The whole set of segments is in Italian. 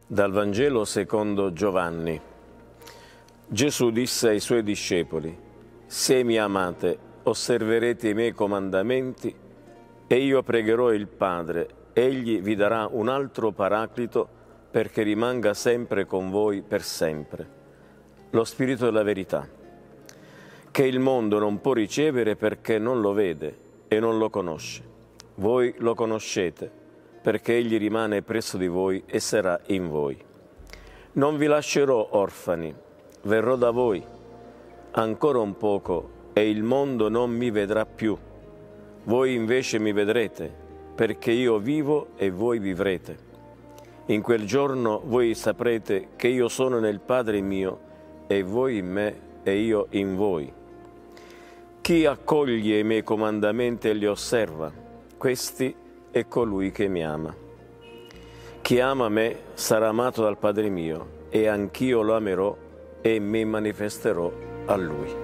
Dal Vangelo secondo Giovanni. Gesù disse ai suoi discepoli: «Se mi amate, osserverete i miei comandamenti, e io pregherò il Padre, egli vi darà un altro Paraclito perché rimanga sempre con voi per sempre, lo Spirito della verità, che il mondo non può ricevere perché non lo vede e non lo conosce. Voi lo conoscete, perché egli rimane presso di voi e sarà in voi. Non vi lascerò orfani, verrò da voi. Ancora un poco e il mondo non mi vedrà più. Voi invece mi vedrete, perché io vivo e voi vivrete. In quel giorno voi saprete che io sono nel Padre mio, e voi in me e io in voi. Chi accoglie i miei comandamenti e li osserva, questi è colui che mi ama. Chi ama me sarà amato dal Padre mio, e anch'io lo amerò e mi manifesterò a lui».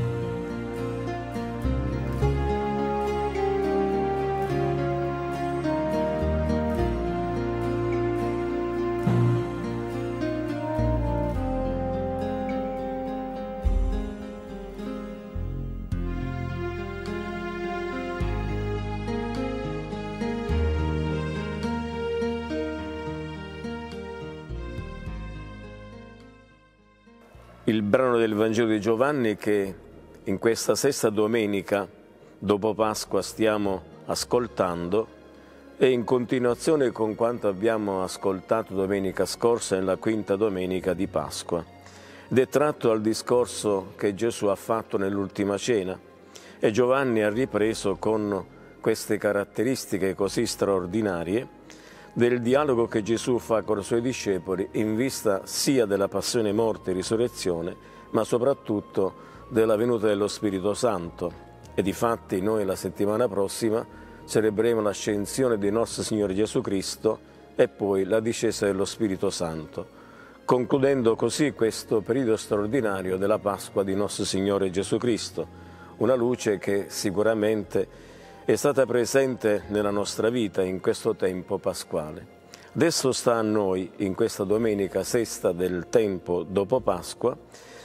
Il brano del Vangelo di Giovanni che in questa sesta domenica dopo Pasqua stiamo ascoltando è in continuazione con quanto abbiamo ascoltato domenica scorsa nella quinta domenica di Pasqua ed è tratto dal discorso che Gesù ha fatto nell'ultima cena e Giovanni ha ripreso con queste caratteristiche così straordinarie del dialogo che Gesù fa con i suoi discepoli in vista sia della passione, morte e risurrezione, ma soprattutto della venuta dello Spirito Santo. E difatti noi la settimana prossima celebreremo l'ascensione di nostro Signore Gesù Cristo e poi la discesa dello Spirito Santo, concludendo così questo periodo straordinario della Pasqua di nostro Signore Gesù Cristo, una luce che sicuramente è stata presente nella nostra vita in questo tempo pasquale. Adesso sta a noi, in questa domenica sesta del tempo dopo Pasqua,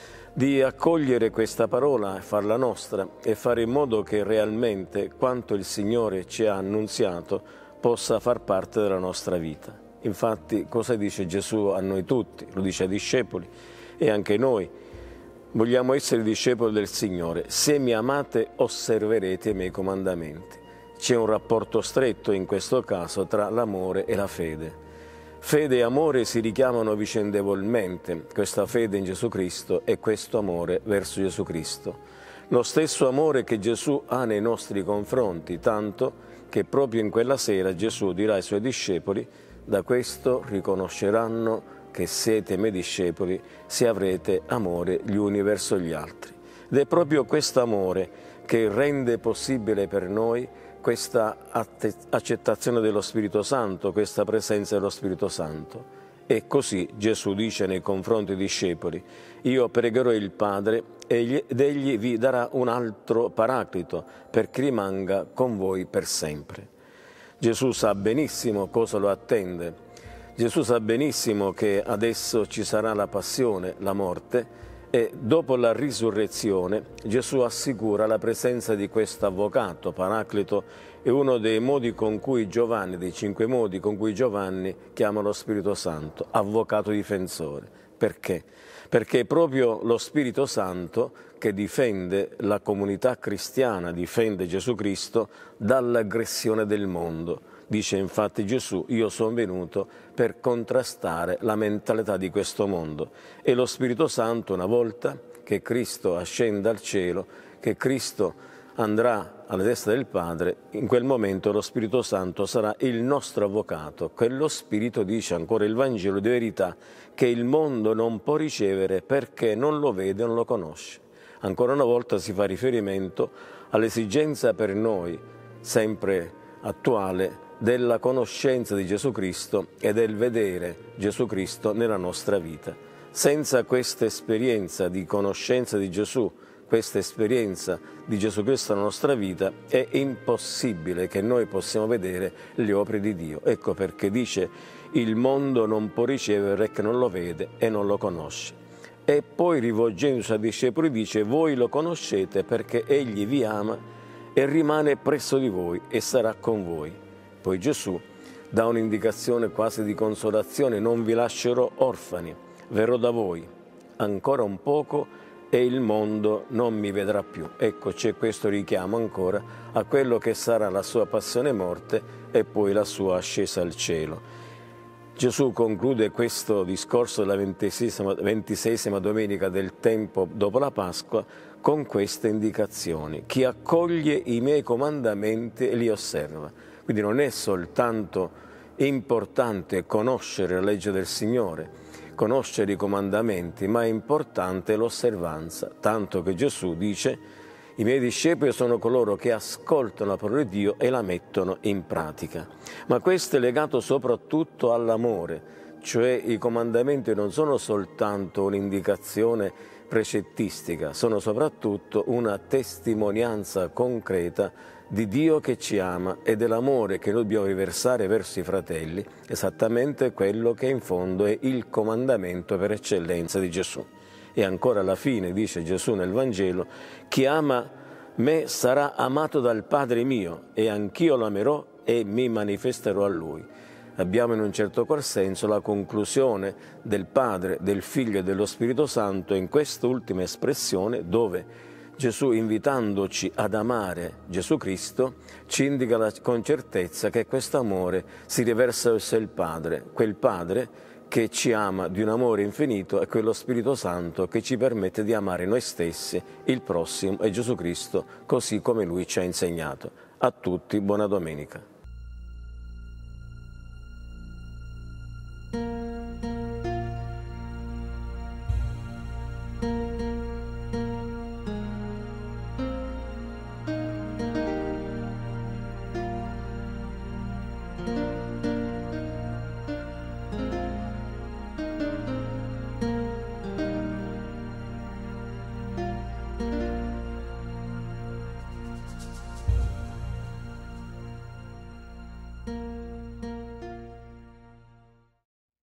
di accogliere questa parola, farla nostra e fare in modo che realmente quanto il Signore ci ha annunziato possa far parte della nostra vita. Infatti, cosa dice Gesù a noi tutti? Lo dice ai discepoli e anche noi. Vogliamo essere discepoli del Signore. Se mi amate, osserverete i miei comandamenti. C'è un rapporto stretto in questo caso tra l'amore e la fede. Fede e amore si richiamano vicendevolmente, questa fede in Gesù Cristo e questo amore verso Gesù Cristo. Lo stesso amore che Gesù ha nei nostri confronti, tanto che proprio in quella sera Gesù dirà ai suoi discepoli: «Da questo riconosceranno che siete miei discepoli se avrete amore gli uni verso gli altri». Ed è proprio questo amore che rende possibile per noi questa accettazione dello Spirito Santo, questa presenza dello Spirito Santo. E così Gesù dice nei confronti dei discepoli: «Io pregherò il Padre ed egli vi darà un altro Paraclito perché rimanga con voi per sempre». Gesù sa benissimo cosa lo attende. Gesù sa benissimo che adesso ci sarà la passione, la morte, e dopo la risurrezione Gesù assicura la presenza di questo avvocato. Paraclito è uno dei modi con cui Giovanni, dei 5 modi con cui Giovanni chiama lo Spirito Santo, avvocato difensore. Perché? Perché è proprio lo Spirito Santo che difende la comunità cristiana, difende Gesù Cristo dall'aggressione del mondo. Dice infatti Gesù: «Io sono venuto per contrastare la mentalità di questo mondo». E lo Spirito Santo, una volta che Cristo ascende dal cielo, che Cristo andrà alla destra del Padre, in quel momento lo Spirito Santo sarà il nostro avvocato. Quello Spirito, dice ancora il Vangelo di verità, che il mondo non può ricevere perché non lo vede e non lo conosce. Ancora una volta si fa riferimento all'esigenza per noi, sempre attuale, della conoscenza di Gesù Cristo e del vedere Gesù Cristo nella nostra vita. Senza questa esperienza di conoscenza di Gesù, questa esperienza di Gesù Cristo nella nostra vita, è impossibile che noi possiamo vedere le opere di Dio. Ecco perché dice: il mondo non può ricevere che non lo vede e non lo conosce. E poi, rivolgendosi ai discepoli, dice: voi lo conoscete perché egli vi ama e rimane presso di voi e sarà con voi. Poi Gesù dà un'indicazione quasi di consolazione: non vi lascerò orfani, verrò da voi ancora un poco e il mondo non mi vedrà più. Ecco, c'è questo richiamo ancora a quello che sarà la sua passione e morte e poi la sua ascesa al cielo. Gesù conclude questo discorso della 26esima domenica del tempo dopo la Pasqua con queste indicazioni: chi accoglie i miei comandamenti e li osserva. Quindi non è soltanto importante conoscere la legge del Signore, conoscere i comandamenti, ma è importante l'osservanza, tanto che Gesù dice: i miei discepoli sono coloro che ascoltano la parola di Dio e la mettono in pratica. Ma questo è legato soprattutto all'amore, cioè i comandamenti non sono soltanto un'indicazione precettistica, sono soprattutto una testimonianza concreta di Dio che ci ama e dell'amore che noi dobbiamo riversare verso i fratelli, esattamente quello che in fondo è il comandamento per eccellenza di Gesù. E ancora alla fine dice Gesù nel Vangelo: chi ama me sarà amato dal Padre mio e anch'io l'amerò e mi manifesterò a lui. Abbiamo in un certo qual senso la conclusione del Padre, del Figlio e dello Spirito Santo in quest'ultima espressione, dove Gesù, invitandoci ad amare Gesù Cristo, ci indica con certezza che questo amore si riversa verso il Padre, quel Padre che ci ama di un amore infinito, e quello Spirito Santo che ci permette di amare noi stessi, il prossimo e Gesù Cristo, così come Lui ci ha insegnato. A tutti buona domenica.